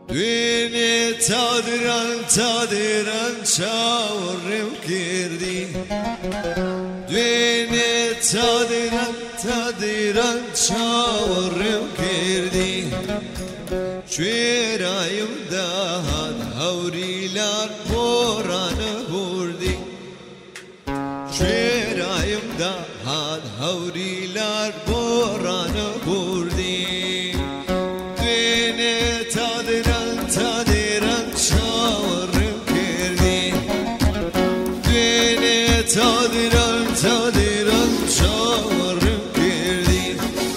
دوێنێ تادران چاوەڕێم کردی دوێنێ تادران چاوەڕێم کردی کوێرایم داهات هەوری لار پۆڕانە بوردی کوێرایم داهات هەوری لار پۆڕانە بوردی دوێنێ تادران چاوەڕێم کردی دوێنێ تادران چاوەڕێم کردی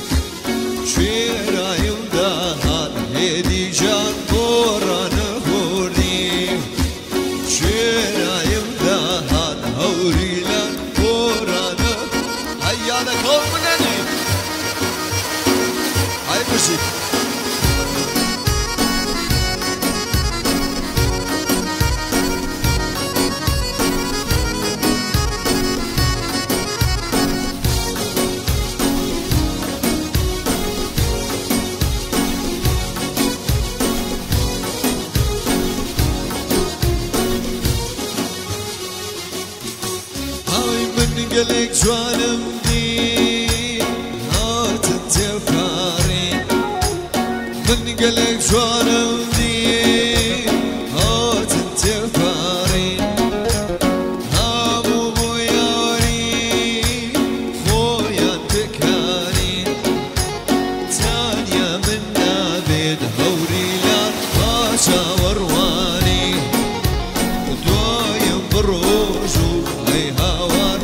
کوێرایم داهات هێدی جان پۆڕانە بوردی کوێرایم داهات هەوری لار پۆڕانە هەیانە کۆڵ منەنێ های بشید قلق جوانم دی هاتن تفکاری من قلق جوانم دی هاتن تفکاری همو بویاری خویان بکاری تانیا من نابد هوری لان باشا وروانی دوایم بروجو ای هاوار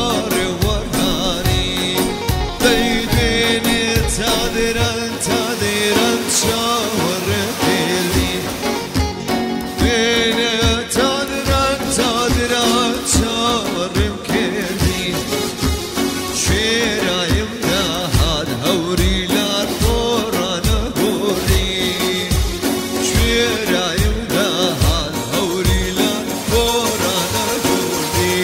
تادران چاوەڕێم کردی دوێنێ تادران چاوەڕێم کردی کوێرایم داهات هەوری لار پۆڕانە بوردی کوێرایم داهات هەوری لار پۆڕانە بوردی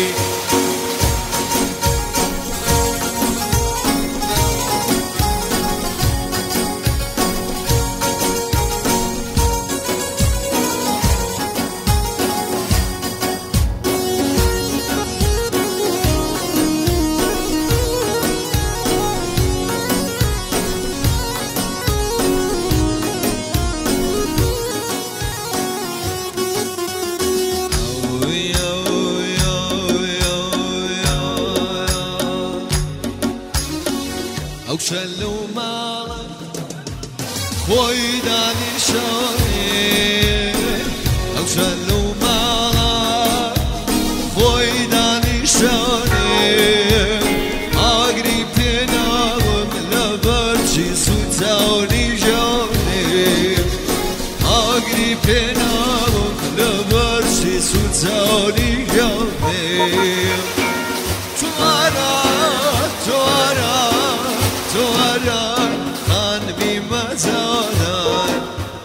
ئەو شەلە و ماڵە خۆی دانیشانێ ئەو شەلە و ماڵە خۆی دانیشانێ ئاگری پێناوم لەبەرچی سوتاوی ژۆنێ ئاگری پێناوم لەبەرچی سوتاوی ژۆنێ توارا خانبی مزادان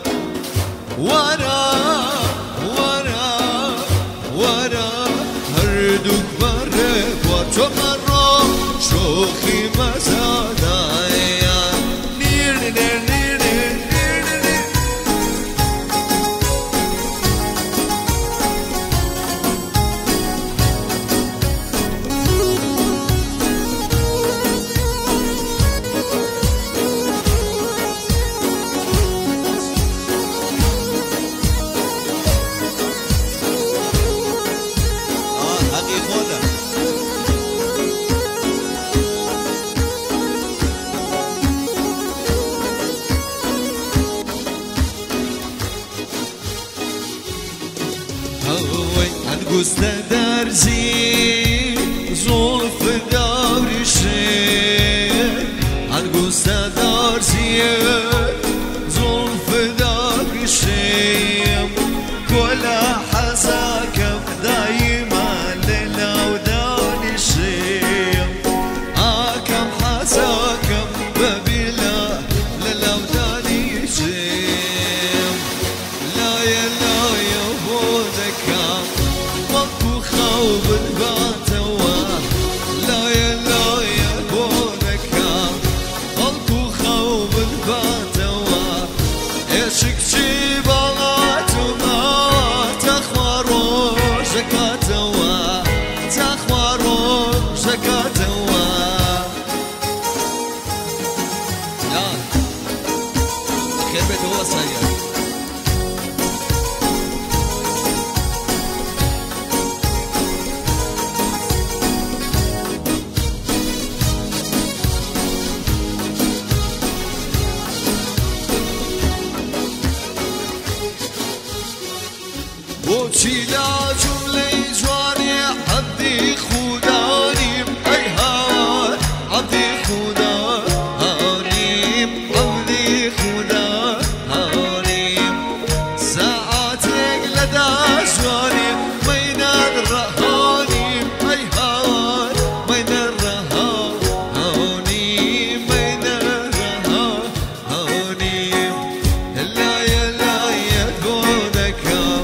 ورا هردوک بره با تو من را شوخی مزادان نیر انگوست درزی زلف داریشه انگوست درزی زلف داریشه کلا حزاکم دایما للاو دانشه آکم حزاکم ببیلا للاو دانشه لا یا بودکم وقو خوب الباتوا لا یا بودکم وقو خوب الباتوا عشق بچی باڵاتما تەخوا ڕۆژەکاتەوە تەخوا ڕۆژەکاتەوە خێر بێتەوە سایە بۆچی لا جوملەی جوانێ عەبدی خودانیم ئەی هاوار عەبدی خودانیم عەبدی خودانیم ساعاتێک لەدا جوانیم مەینان ڕەهانیم ئەی هاوار مەینان ڕەهانیم مەینان ڕەهانیم لایە لایە بۆ دەکەم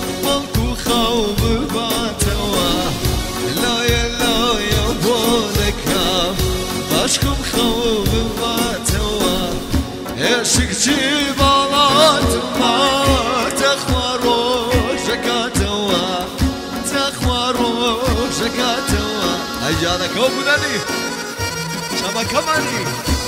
عشقم خوب باتوا عشقتي باڵاتما تەخوا ڕۆژەکاتەوە تەخوا ڕۆژەکاتەوە ئەیجانەکە بودەنی شەمەکەمانی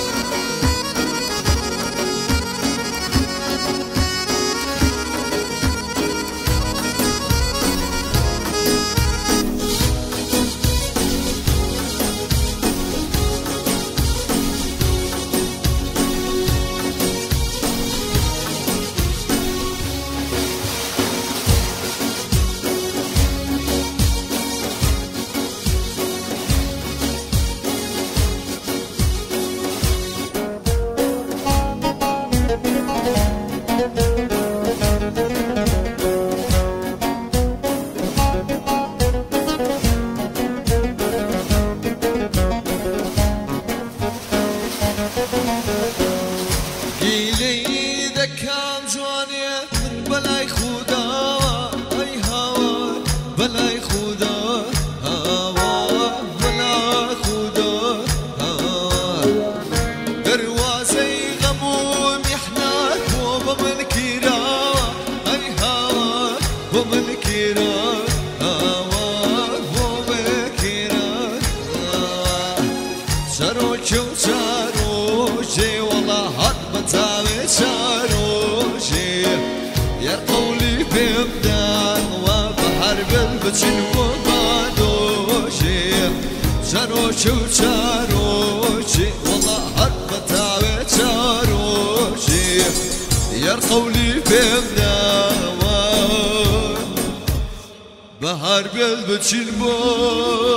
گیلەی دەکەم جوانێ من بەلای خوداوە ئەی هاوار بەلای خوداوە بەلای خوداوە دەروازەی غەم و میحنات بۆ بە من گیراوە ئەی هاوار بۆ من گیراوە بۆ من گیراوە چەرۆکی و چارۆژێ وەڵا هات بەتاوێ چارۆژێ یار قەولی پێبداوە بە هەر بل بچین بۆ بادۆژێ چەرۆکی و چارۆژێ وەڵا هات بەتاوێ چارۆژێ یار قەولی پێبداوە بە هەر بل بچین بۆ